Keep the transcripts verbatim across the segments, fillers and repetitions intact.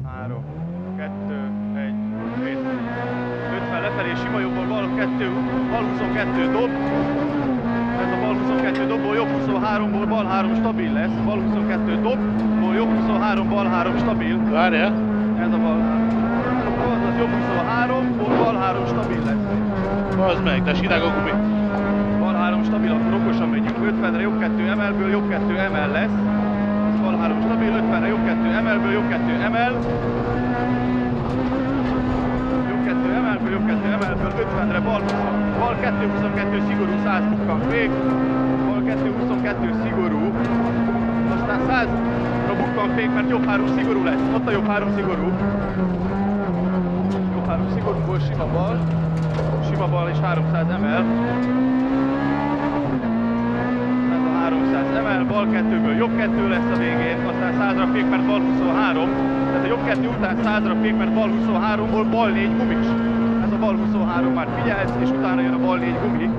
három, kettő, egy, két. ötven lefelé, sima jobbból, bal kettő, bal huszonkettő dob. Ez a bal huszonkettő dobból, jobb huszonháromból, bal három stabil lesz. Bal huszonkettő dobból, jobb huszonhárom, bal három stabil. Várjál. Ez a bal három. Az jobb huszonháromból, bal három stabil lesz. Az meg, de sirág a gumi. Bal három stabil, akkor okosan megyünk. ötvenre jobb kettő emelből, jobb kettő emel lesz. Ez bal három stabil, ötvenre jobb kettő emelből, jobb kettő emel. Jobb kettő emelből, jobb kettő emelből, ötvenre bal, bal kettő huszonkettő szigorú, száz bukkan fék. Bal kettő huszonkettő szigorú. Aztán százra bukkan fék, mert jobb három szigorú lesz. Ott a jobb három szigorú. Jobb három szigorúból sima bal. Sima bal és háromszáz emel. Ez a háromszáz emel, bal kettőből jobb kettő lesz a végén, aztán százra fék, mert bal huszonhárom. Tehát a jobb kettő után százra fék, mert bal huszonháromból bal négy gumis. Ez a bal huszonhárom, már figyelsz, és utána jön a bal négy gumi.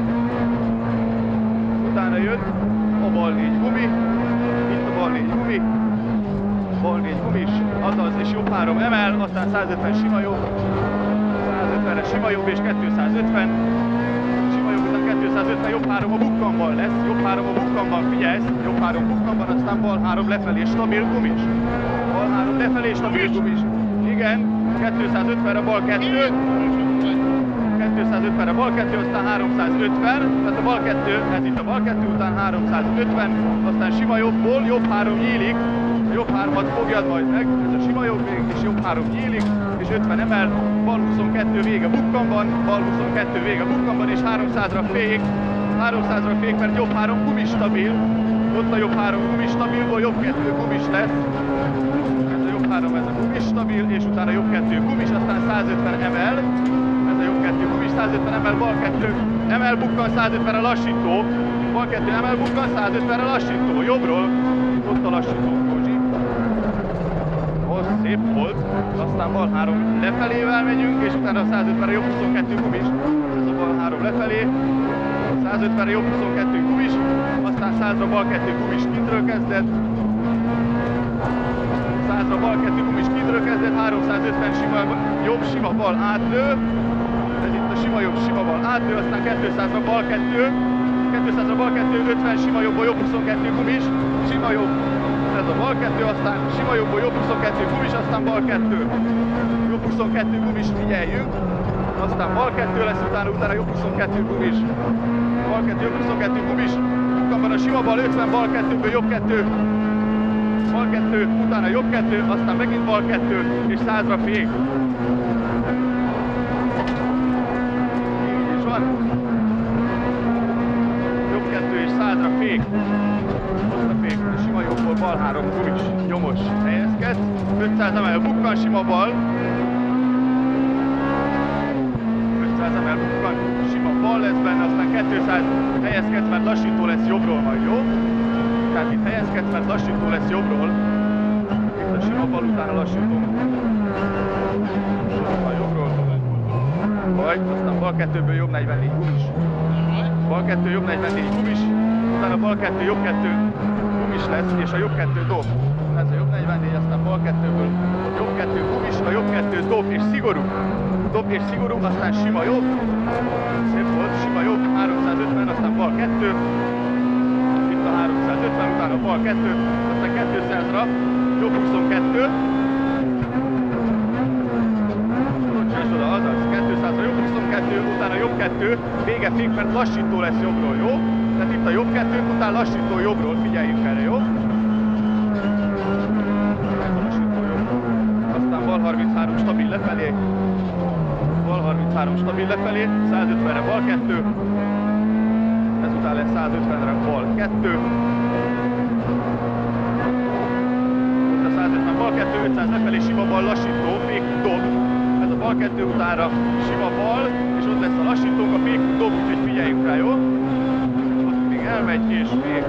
Utána jön a bal négy gumi. Itt a bal négy gumi. Bal négy gumis, azaz, és jobb három emel, aztán százötven sima jobb. százötvenre sima jobb és kétszázötven. Sima jobb után kétszázötven, jobb három a bukkanban lesz. Jobb három a bukkanban, figyelsz. Jobb három bukkanban, aztán bal három lefelé stabil gumis. Bal három lefelé stabil gumis. Igen, kétszázötvenre bal kettő. kétszázötvenre bal kettő, aztán háromszázötven. Tehát a bal kettő, ez itt a bal kettő után háromszázötven. Aztán sima jobbból, jobb három nyílik. A jobb hármat fogjad majd meg, ez a sima jobb vég, és jobb három nyílik, és ötven emel, bal huszonkettő vége bukkanban, bal huszonkettő vége bukkanban, és háromszázra fék, háromszázra fék, mert jobb három gumis stabil, ott a jobb három gumis stabilból jobb kettő gumis lesz, ez a jobb három, ez a gumis stabil, és utána jobb kettő gumis, aztán százötven emel, ez a jobb kettő gumis, százötven emel, bal kettő emel, bukkan, százötvenre lassító, bal kettő emel, bukkan, százötvenre lassító, jobbról, ott a lassító. Szép volt, aztán bal három lefelével megyünk, és utána a százötvenre jobb huszonkettő gumis, ez a bal három lefelé, százötvenre jobb huszonkettő gumis, aztán százra bal kettő gumis kintről kezded, százra bal kettő gumis kintről kezded, háromszázötven sima jobb, sima bal átlő, ez itt a sima jobb, sima bal átlő, aztán kétszázra bal kettő, kétszázra bal kettő, ötven sima jobbból jobb huszonkettő gumis, sima jobb, ez a bal kettő, aztán sima jobbból jobb huszonkettő gumis, aztán bal kettő, jobb huszonkettő gumis, figyeljünk, aztán bal kettő lesz, utána, utána jobb huszonkettő gumis, bal kettő, jobb huszonkettő gumis, van a sima bal ötven, bal kettőből jobb kettő, bal kettő, utána jobb kettő, aztán megint bal kettő, és százra fék. Így is van. Jobb kettő és százra fék. Fék, sima jobbból bal három gumis, nyomos, helyezkedsz, ötszáz emel bukkan, sima bal, ötszáz emel bukkan, sima bal lesz benne, aztán kétszáz helyezkedsz, mert lassító lesz jobbról majd, jó? Tehát itt helyezkedsz, mert lassító lesz jobbról, itt a sima bal után a lassító. Majd jobbról, vagy aztán bal kettőből jobb negyvennégy gumis, bal kettő jobb negyvennégy gumis, utána bal kettő jobb kettő gumis lesz, és a jobb kettő dob. Ez a jobb negyvennégy, aztán bal kettőből jobb kettő gumis, a jobb kettő dob és szigorú. Dob és szigorú, aztán sima jobb. Szép volt, sima jobb, háromszázötven, aztán bal kettő. Itt a háromszázötven, utána bal kettő, aztán kétszázra, jobb huszonkettő. És oda, azaz, kétszázra jobb huszonkettő, utána jobb kettő, vége fék, mert lassító lesz jobbról, jó? Tehát itt a jobb kettő, utána lassító jobbról, figyeljünk erre, jó? Lassító jobbról. Aztán bal harminchárom stabil lefelé. Bal harminchárom stabil lefelé, százötvenre bal kettő. Ezután lesz százötvenre bal kettő. Ott a százötven bal kettő, ötszáz lefelé, sima bal lassító, fék dob. Ez a bal kettő utára sima bal, és ott lesz a lassítónk, a fék dob, úgyhogy figyeljünk rá, jó? Elmegy és még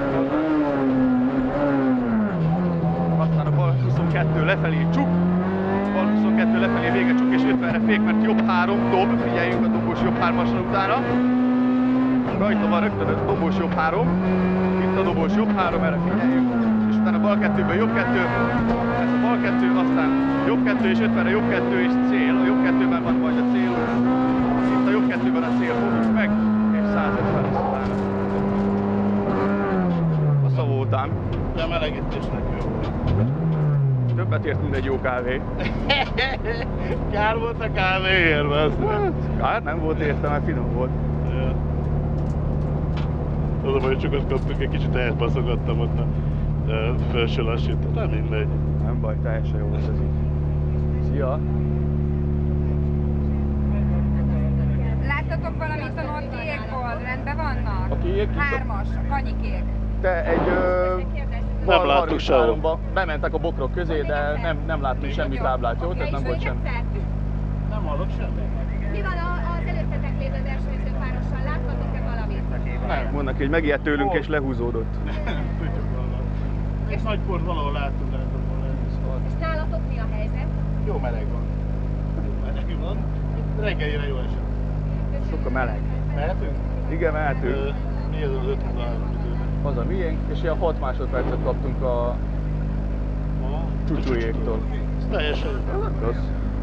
aztán a bal huszonkettő lefelé csuk, bal huszonkettő lefelé vége csuk és ötvenre fék, mert jobb három dob, figyeljünk a dobós jobb hármasra utána. Rajta van rögtön a dobós jobb három, itt a dobós jobb három, erre figyeljünk. És utána bal kettőből jobb kettő, ez a bal kettő, aztán jobb kettő és ötven, a jobb kettő és cél. A jobb kettőben van majd a cél. Itt a jobb kettőben a cél, fogjuk meg, és száz ötven lesz utána. A szavó után. De melegítésnek jó. Többet ért, mint egy jó kávé. Kár volt a kávéért, azt Hát, kár nem volt érte, mert finom volt. Ja. Az a baj, hogy sokat kaptunk, egy kicsit elbaszogattam ott a felső lassítót. Nem mindegy. Nem baj, teljesen jó volt ez így. Szia! Láttatok valamit a nordiékból? Rendben vannak? A kiék? Hármas, a kanyikék. Te egy... Ö, Nem bal láttuk sehol. harminchárom-ba bementek a bokrok közé, de nem, nem láttunk semmi táblát, jó? Tehát nem volt semmi. Nem hallok semmit. Mi van a- az előttetek lévő versenyzőpárossal? Láttatok-e valamit? Nem. Mondnak, hogy megijedt tőlünk és lehúzódott. Tudjuk valami. És nagyport valahol láttunk, láttuk volna. És nálatok mi a helyzet? Jó meleg van. Jó meleg van. Reggelire jó esett. Sokkal meleg. Mehetünk? Igen, mehetünk. Ö, Mi ez az ötvenhárom időben? Az a miénk, és ilyen hat másodpercet kaptunk a Ma? csúcsújéktól. Ez teljesen. Ez nem rossz.